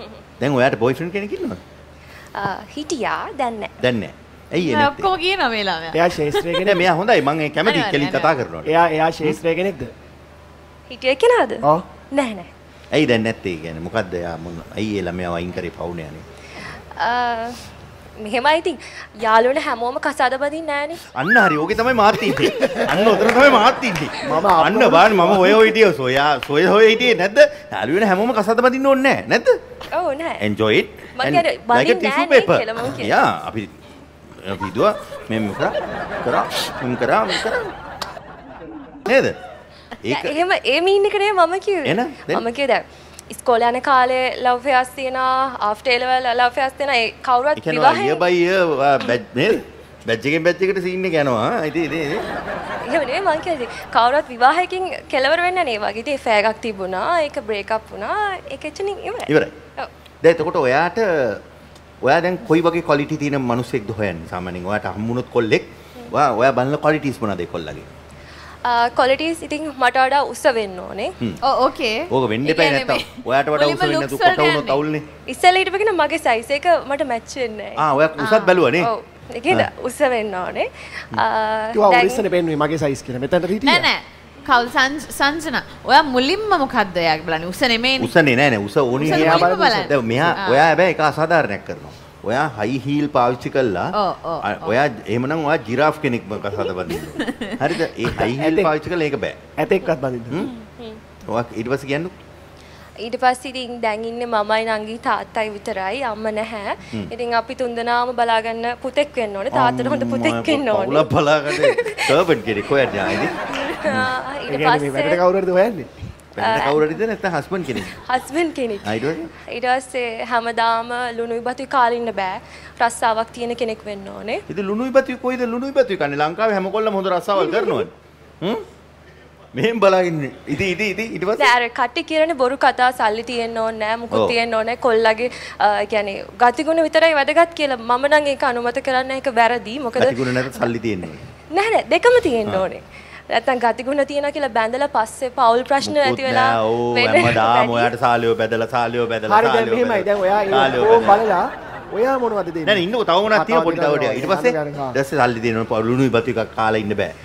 දැන් ඔයාට බොයිෆ්‍රෙන්ඩ් කෙනෙක් ඉන්නවද? හිටියා දැන් නැහැ. දැන් නැහැ. ඇයි ඒ නැත්තේ? ඔක්කොම කියනවා මේ ළමයා. එයා ශේෂ්ත්‍රයේ කෙනෙක්. නෑ මෙයා හොඳයි මම ඒ කැමති කෙලින් කතා කරනවා. එයා ශේෂ්ත්‍රයේ කෙනෙක්ද? හිටියේ කෙනාද? ඔව්. නැහැ නැහැ. ඇයි දැන් නැත්තේ කියන්නේ මොකද්ද යා මොන ඇයි ඒ ළමයා වයින් කරේ පවුනේ යන්නේ? මෙහෙමයි ඉතින් යාළුවනේ හැමෝම කසාද බඳින්නේ නැහනේ. අන්න හරි ඕකේ තමයි මාත් ඉන්නේ. අන්න උතන තමයි මාත් ඉන්නේ. අන්න බලන්න මම ඔය හිටියේ සොය හිටියේ නැද්ද? යාළුවනේ හැමෝම කසාද බඳින්න ඕනේ නැහැ නැද්ද? ඔව් නැහැ. Enjoy it. මම කියන්නේ බඳින්නේ නැහැ කියලා මම කියන්නේ. යා අපි දුවා මෙම් කරා නේද? ඒක එහෙම ඒ මීන් එක නේ මම කිව්වේ. මම කිව්වේ දැන් ඉස්කෝලේ යන කාලේ ලව් ෆෙයර්ස් තියෙනවා after A level love affairs තියෙනවා ඒ කවුරුත් විවාහය ඊය බයි බැච් නේද? බැච් එකෙන් බැච් එකට සීන් එක යනවා. ඉතින් එහෙම නෙමෙයි මං කියන්නේ කවුරුත් විවාහයකින් කෙලවර වෙන්නේ නැහැ නේ වගේ. ඉතින් ෆෑ එකක් තිබුණා. ඒක බ්‍රේක් අප් වුණා. ඒක එච්චනින් ඉවරයි. ඔව්. දැන් එතකොට ඔයා දැන් කොයි වගේ ක්වොලිටි තියෙන මිනිස්සෙක්ද හොයන්නේ? සාමාන්‍යයෙන් ඔයාට හම්බුනොත් කොල්ලෙක් ඔයා බලන ක්වොලිටිස් මොනවද ඒ කොල්ලගේ? ක්වොලිටිස් ඉතින් මට වඩා උස වෙන්න ඕනේ. ඔව් ඕකේ. ඕක වෙන්න එපා නැත්තම්. ඔයාට වඩා උස වෙන්නේ නැතු කොට වුණොත් අවුල්නේ. ඉස්සෙල්ලා හිටපගෙන මගේ සයිස් එක මට මැච් වෙන්නේ නැහැ. ඔයා උසත් බැලුවා නේ? ඔව්. ඒකද උස වෙන්න ඕනේ. කිව්වා ඉස්සෙල්ලා පෙන්නුවේ මගේ සයිස් කියලා. මෙතනට හිටියා. නෑ කවුල් සංජනා ඔයා මුලින්ම මොකද්ද එයාගේ බලන්නේ උස නෙමෙයිනේ. උසනේ නෑ උස ඕනේ එයා බලන්න. දැන් මෙහා ඔයා හැබැයි එක අසාධාරණයක් කරනවා. ඔයා හයි හීල් පාවිච්චි කළා. ඔයා එහෙමනම් ඔයා ජිරාෆ් කෙනෙක් කසාද බඳින්න. හරිද? ඒ හයි හීල් පාවිච්චි කළා ඒක බෑ. ඇතෙක්වත් බඳින්න. ඔයා ඊට පස්සේ කියන්නේ ඊට පස්සේ ඉතින් දැන් ඉන්නේ මමයි නංගි තාත්තයි විතරයි අම්ම නැහැ. ඉතින් අපි තුන්දෙනාම බලාගන්න පුතෙක් වෙන්න ඕනේ. තාත්තට හොඳ පුතෙක් වෙන්න ඕනේ. පවුල බලාගන්න සර්වන්ට් කෙනෙක් හොයන්න ආයිනේ. ඊට පස්සේ වැඩට කවුරුද හොයන්නේ? වැඩට කවුරුද නැත්නම් හස්බන්ඩ් කෙනෙක්? හස්බන්ඩ් කෙනෙක්. ඊට පස්සේ හැමදාම ලුණුයි බතුයි කාලා ඉන්න බෑ. රස්සාවක් තියෙන කෙනෙක් වෙන්න ඕනේ. ඉතින් ලුණුයි බතුයි කොයිද ලුණුයි බතුයි කන්නේ? ලංකාවේ හැම කොල්ලම හොඳ රස්සාවල් කරනවනේ. මෙහෙම බලාගන්නේ. ඉතින් ඊට පස්සේ නෑ අර කට්ටි කියන්නේ බොරු කතා සල්ලි තියෙන්න ඕනේ නෑ මුකුත් තියෙන්න ඕනේ කොල්ලගේ කියන්නේ ගතිගුණ විතරයි වැදගත් කියලා මම නම් ඒක අනුමත කරන්නේ ඒක වැරදි මොකද ගතිගුණ නැත්නම් සල්ලි තියෙන්න ඕනේ නෑ දෙකම තියෙන්න ඕනේ නැත්නම් ගතිගුණ තියනවා කියලා බැඳලා පස්සේ පෞල් ප්‍රශ්න ඇති වෙලා වෙන්නේ හැමදාම ඔයාට සාලියෝ බැදලා හරි දැන් මෙහෙමයි දැන් ඔයා ඒක බලලා ඔයා මොනවද දෙන්නේ නෑ ඉන්නකො තව මොනවද තියෙන පොඩි තව ටික ඊට පස්සේ සල්ලි දෙනවා ලුණුයි බතු එකක් කාලා ඉන්න බෑ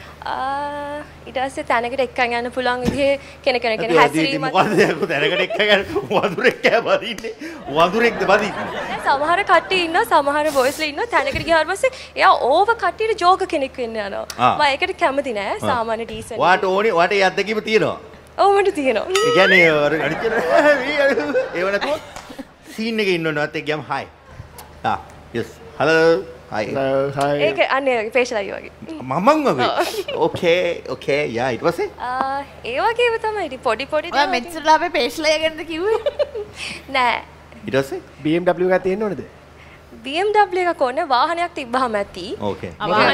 ඊට පස්සේ තැනකට එක්කන් යන්න පුළුවන් විදිහේ කෙනෙක් හැසිරීමක් මොකද තැනකට එක්කන් වඳුරෙක් කෑ බදින්නේ වඳුරෙක්ද බදින්නේ සමහර කට්ටිය ඉන්නවා සමහර බොයිස්ලා ඉන්නවා තැනකට ගියාට පස්සේ එයා ඕව කට්ටියට ජෝක කෙනෙක් වෙන්න යනවා මම ඒකට කැමති නෑ සාමාන්‍ය ඩීසන්ට් ඔයාට ඕනේ ඔයාට ඒ අත්දැකීම තියෙනවා ඔව් මට තියෙනවා ඒ කියන්නේ අනිත් ඒව නැතුව සීන් එකේ ඉන්න ඕනවත් එක්ක ගියම හයි yes hello hi ඒක අනේ ෆේෂල් අයියෝ වගේ මමන් වගේ okay යා ඊට පස්සේ ඒ වගේම තමයි ඉතින් පොඩි ඔයා මෙච්චරලා අපේ ෆේෂල් අය ගැනද කිව්වේ නෑ ඊට පස්සේ BMW එකක් තියෙන්න ඕනේද BMW එකක් ඕනේ වාහනයක් තිබ්බහම ඇති okay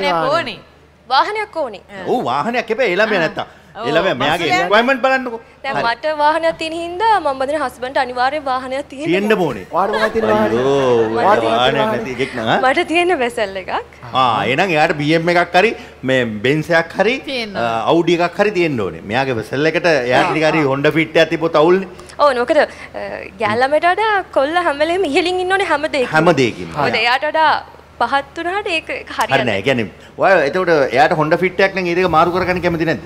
වාහනයක් ඕනේ ඔව් වාහනයක් එපා එළඹ නැත්තම් එළඹ මෙයාගේ රික්වයර්මන්ට් බලන්නකෝ දැන් මට වාහනයක් තියෙන හින්දා මම බදින හස්බන්ඩ් අනිවාර්යෙන් වාහනයක් තියෙන්න ඕනේ ඔයාට මොකක්ද තියෙන වාහනයක් නැති එකක් නෑ මට තියෙන වෙසල් එකක් එහෙනම් එයාට BM එකක් හරි මේ Benz එකක් හරි Audi එකක් හරි තියෙන්න ඕනේ මෙයාගේ වෙසල් එකට එයාට ටික හරි Honda Fit එකක් තිබ්බොත් අවුල්නේ ඔව් මොකද ගෑල්ලමට වඩා කොල්ල හැම වෙලේම ඉහළින් ඉන්න ඕනේ හැම දෙයකින්ම මොකද එයාට වඩා පහත් වුණාට ඒක හරියන්නේ නැහැ. ඒ කියන්නේ ඔය එතකොට එයාට Honda Fit එකක් නම් ඊට මාරු කරගන්න කැමති නැද්ද?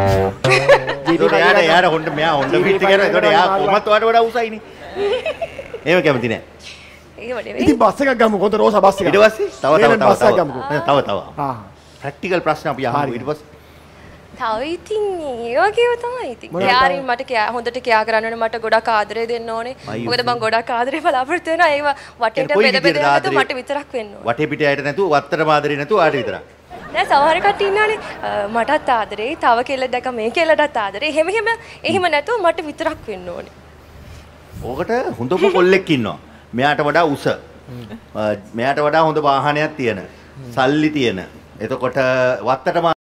එයාට Honda මෙයා Honda Fit එක එතකොට එයා කොහොමත් ඔයාට වඩා උසයිනේ. එහෙම කැමති නැහැ. ඒක නෙවෙයි. ඉතින් බස් එකක් ගමු කොහොමද රෝසා බස් එක. ඊට පස්සේ තව. ආ. ප්‍රැක්ටිකල් ප්‍රශ්න අපි අහමු ඊට පස්සේ. තව ඉතින් ඒ වගේම තමයි ඉතින්. යාරින් මට හොඳට කියා කරන්න ඕනේ මට ගොඩක් ආදරේ දෙන්න ඕනේ. මොකද මම ගොඩක් ආදරේ බලාපොරොත්තු වෙනවා ඒවා වටේට බෙද නැතුව මට විතරක් වෙන්න ඕනේ. වටේ පිට ඇයට නැතුව වත්තට ආදරේ නැතුව ආට විතරක්. නෑ සමහර කට්ටිය ඉන්නවනේ මටත් ආදරේ තව කෙල්ලෙක් දැක මේ කෙල්ලටත් ආදරේ එහෙම නැතුව මට විතරක් වෙන්න ඕනේ. ඕකට හොඳම කොල්ලෙක් ඉන්නවා. මෙයාට වඩා උස. මෙයාට වඩා හොඳ වාහනයක් තියෙන. සල්ලි තියෙන. එතකොට වත්තට